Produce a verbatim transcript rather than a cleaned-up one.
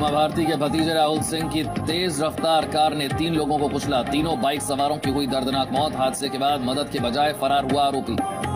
उमा भारती के भतीजे राहुल सिंह की तेज रफ्तार कार ने तीन लोगों को कुचला। तीनों बाइक सवारों की हुई दर्दनाक मौत। हादसे के बाद मदद के बजाय फरार हुआ आरोपी।